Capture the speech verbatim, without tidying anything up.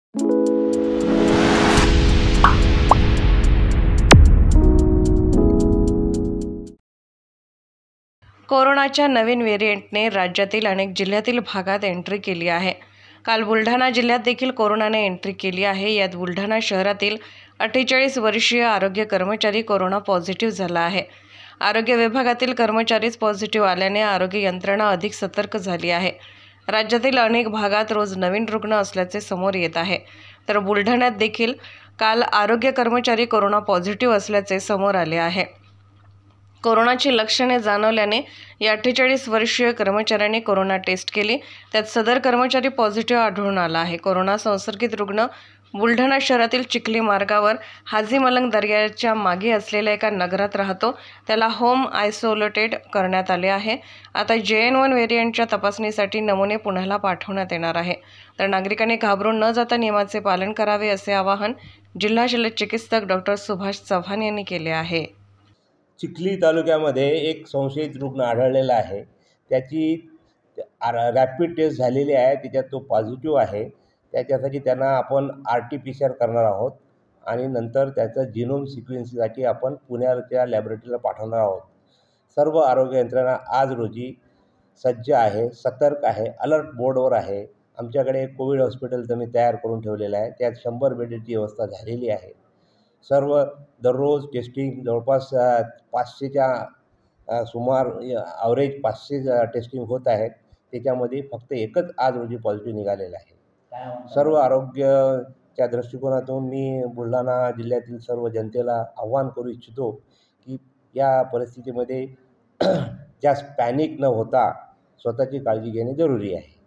कोरोनाच्या नवीन व्हेरिएंटने राज्यातील अनेक जिल्ह्यातील भागात एंट्री केली आहे. काल बुलढाणा जिल्ह्यात देखील कोरोनाने एंट्री केली आहे. यात बुलढाणा शहरातील अठ्ठेचाळीस वर्षीय आरोग्य कर्मचारी कोरोना पॉझिटिव्ह झाला आहे. आरोग्य विभागातील कर्मचारीच पॉझिटिव्ह आल्याने आरोग्य यंत्रणा अधिक सतर्क झाली आहे. राज्यातील अनेक भागात रोज नवीन रुग्ण असल्याचे समोर येत आहे. तर बुलढाण्यात देखील काल आरोग्य कर्मचारी कोरोना पॉझिटिव्ह असल्याचे समोर आले आहे. कोरोनाची लक्षणे जाणवल्याने या अठ्ठेचाळीस वर्षीय कर्मचाऱ्यांनी कोरोना टेस्ट केली. त्यात सदर कर्मचारी पॉझिटिव्ह आढळून आला आहे. कोरोना संसर्गित रुग्ण बुलढाणा शहरातील चिखली मार्गावर हाजी मलंग दर्ग्याच्या मागे असलेल्या एका नगरात राहतो. त्याला होम आयसोलेटेड करण्यात आले आहे. आता जे एन वन व्हेरियंटच्या तपासणीसाठी नमुने पुण्याला पाठवण्यात येणार आहे. तर नागरिकांनी घाबरून न जाता नियमाचे पालन करावे असे आवाहन जिल्हा शल्यचिकित्सक डॉक्टर सुभाष चव्हाण यांनी केले आहे. चिखली तालुक्यामध्ये एक संशयित रुग्ण आढळलेला आहे. त्याची रॅपिड टेस्ट झालेली आहे. त्याच्यात तो पॉझिटिव्ह आहे. त्याच्यासाठी त्यांना आपण R T P C R करणार आहोत आणि नंतर त्याचं जिनोम सिक्वेन्ससाठी आपण पुण्याच्या लॅबोरेटरीला पाठवणार आहोत. सर्व आरोग्य यंत्रणा आज रोजी सज्ज आहे, सतर्क आहे, अलर्ट मोडवर आहे. आमच्याकडे कोविड हॉस्पिटल त्यांनी तयार करून ठेवलेलं आहे. त्यात शंभर बेडची व्यवस्था झालेली आहे. सर्व दररोज टेस्टिंग जवळपास पाचशेच्या सुमार ॲव्हरेज पाचशे टेस्टिंग होत आहेत. त्याच्यामध्ये फक्त एकच आज रोजी पॉझिटिव्ह निघालेलं आहे. सर्व आरोग्याच्या दृष्टिकोनातून मी बुलढाणा जिल्ह्यातील सर्व जनतेला आव्हान करू इच्छितो की या परिस्थितीमध्ये जास्त पॅनिक न होता स्वतःची काळजी घेणे जरुरी आहे.